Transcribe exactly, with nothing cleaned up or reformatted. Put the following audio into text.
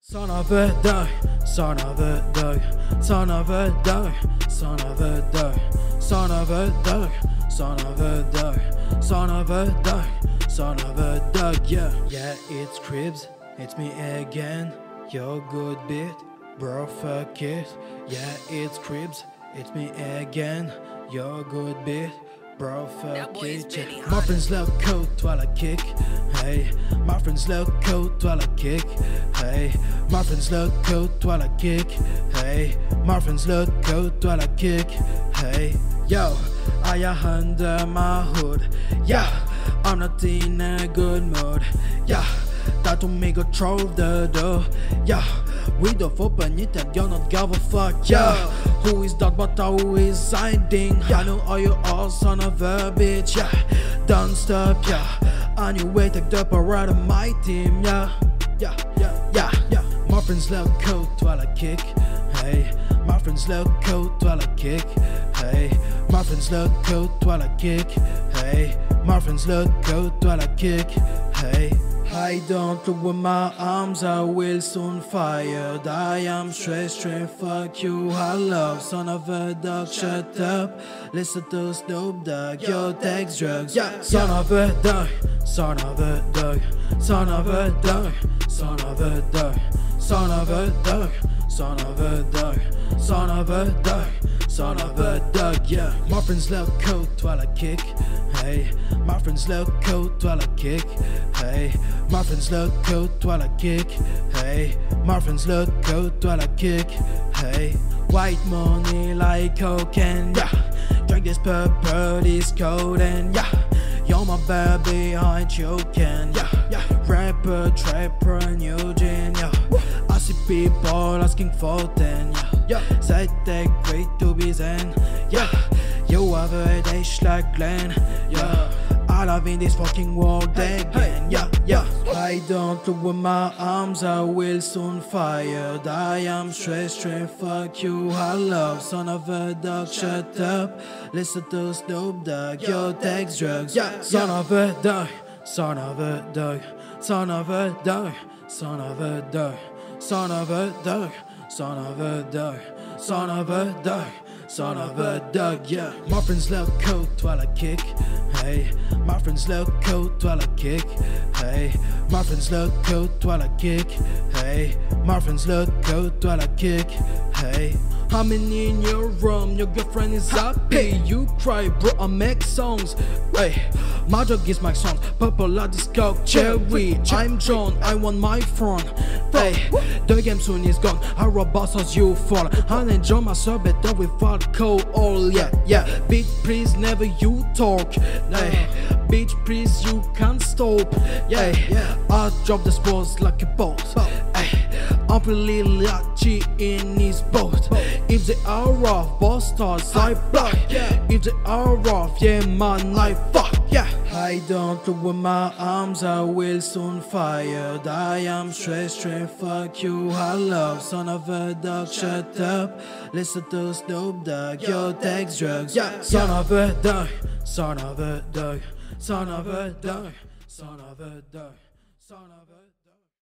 Son of a dog, son of a dog, son of a dog, son of a dog, son of a dog, son of a dog, son of a dog, son of a dog, yeah. Yeah, it's Creabzayd, it's me again, your good bit, bro, fuck it. Yeah, it's Creabzayd, it's me again, your good bit, bro, fuck it. Yeah. My friends love coat while I kick, hey. My friends love coat while I kick, hey. My friends love coat while I kick, hey. My friends love coat while I kick, hey. Yo, I am under my hood, yeah. I'm not in a good mood, yeah. That don't make a throw the door, yeah. We don't open it and you're not give a fuck, yeah. Who is that but who is hiding? Yeah. I know all you all son of a bitch, yeah. Don't stop, yeah. And you wait take the power of my team, yeah. Yeah, yeah, yeah, yeah. My friends love coat while I kick, hey. My friends love coat while I kick, hey. My friends love coat while I kick, hey. My friends love coat while I kick, hey. I don't look with my arms, I will soon fire. I am straight, straight, fuck you, I love. Son of a dog, shut up. Listen to Snoop Dogg, yo, takes drugs. Yeah, son of a dog, son of a dog, son of a dog, son of a dog, son of a dog, son of a dog, son of a dog, son of a dog, yeah. My friends love coat while I kick, hey. My friends love coat while I kick, hey. My friends love coat while I kick, hey. My friends love coat while I kick, hey. White money like cocaine, yeah. Drink this purple, this cold and yeah. You're my baby, I ain't joking, yeah, yeah. Rapper, trapper, new gen, yeah. I see people asking for ten, yeah, yeah. Say they great to be zen, yeah. You have a dash like Glenn, yeah. I love in this fucking world again, yeah, yeah. I don't look with my arms, I will soon fire. I am straight, straight, fuck you, I love. Son of a dog, shut up. Listen to Snoop Dogg, yo, takes drugs. Yeah, son of a dog, son of a dog, son of a dog, son of a dog, son of a dog, son of a dog, son of a dog, son of a dog, yeah. My friends love coat while I kick, hey. My friends love coat while I kick, hey. My friends love coat while I kick, hey. My friends love coat while I kick, hey. I'm in your room, your girlfriend is happy. You cry, bro, I make songs, hey. My dog is my song, purple like this coke cherry. I'm John, I want my phone, hey. The game soon is gone, I rob boss as you fall. I enjoy myself better without alcohol, yeah, yeah. Bitch, please never you talk, hey. Bitch, please you can't stop, yeah, yeah. I drop the sports like a boat, hey. I'm really lucky in his boat. If they are rough, boss stars I block. If they are rough, yeah man I fuck, yeah. I don't look with my arms, I will soon fire. I am straight, straight, fuck you, I love. Son of a dog, shut up. Listen to Snoop Dogg, yo, takes drugs. Yeah, son of a dog, son of a dog, son of a dog, son of a dog, son of a